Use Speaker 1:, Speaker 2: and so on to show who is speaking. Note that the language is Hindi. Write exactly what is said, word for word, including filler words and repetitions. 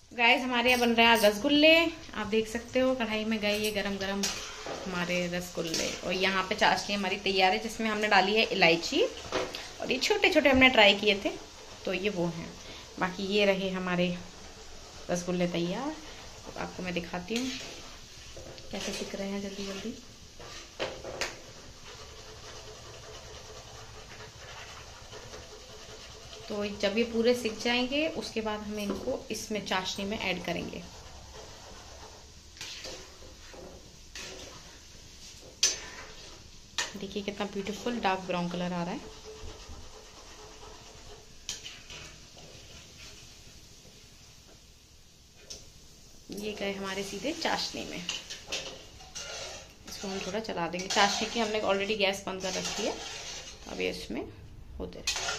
Speaker 1: गाइस हमारे यहाँ बन रहे हैं रसगुल्ले। आप देख सकते हो कढ़ाई में गए ये गरम गरम हमारे रसगुल्ले। और यहाँ पे चाशनी हमारी तैयार है जिसमें हमने डाली है इलायची, और ये छोटे छोटे हमने ट्राई किए थे तो ये वो हैं। बाकी ये रहे हमारे रसगुल्ले तैयार। तो आपको मैं दिखाती हूँ कैसे सिक रहे हैं जल्दी जल्दी। तो जब ये पूरे सिक जाएंगे उसके बाद हम इनको इसमें चाशनी में ऐड करेंगे। देखिए कितना ब्यूटीफुल डार्क ब्राउन कलर आ रहा है। ये गए हमारे सीधे चाशनी में। इसको हम थोड़ा चला देंगे। चाशनी की हमने ऑलरेडी गैस बंद कर रखी है, अब ये इसमें होते रहे।